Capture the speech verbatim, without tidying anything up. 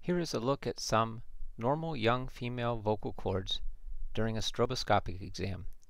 Here is a look at some normal young female vocal cords during a stroboscopic exam.